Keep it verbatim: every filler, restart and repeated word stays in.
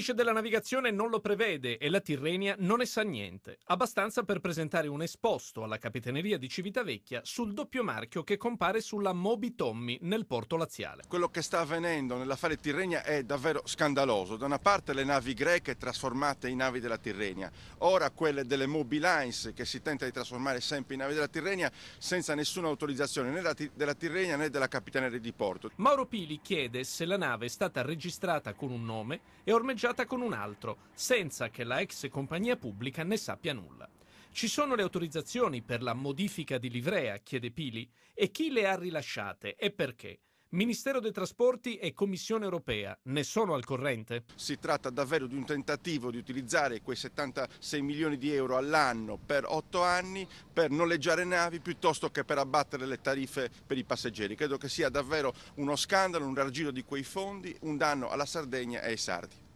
codice della navigazione non lo prevede e la Tirrenia non ne sa niente, abbastanza per presentare un esposto alla Capitaneria di Civitavecchia sul doppio marchio che compare sulla Moby Tommy nel porto laziale. Quello che sta avvenendo nell'affare Tirrenia è davvero scandaloso. Da una parte le navi greche trasformate in navi della Tirrenia, ora quelle delle Moby Lines che si tenta di trasformare sempre in navi della Tirrenia senza nessuna autorizzazione né della Tirrenia né della Capitaneria di Porto. Mauro Pili chiede se la nave è stata registrata con un nome e ormeggiata con un altro, senza che la ex compagnia pubblica ne sappia nulla. Ci sono le autorizzazioni per la modifica di livrea, chiede Pili, e chi le ha rilasciate e perché? Ministero dei Trasporti e Commissione Europea ne sono al corrente? Si tratta davvero di un tentativo di utilizzare quei settantasei milioni di euro all'anno per otto anni per noleggiare navi piuttosto che per abbattere le tariffe per i passeggeri. Credo che sia davvero uno scandalo, un raggiro di quei fondi, un danno alla Sardegna e ai sardi.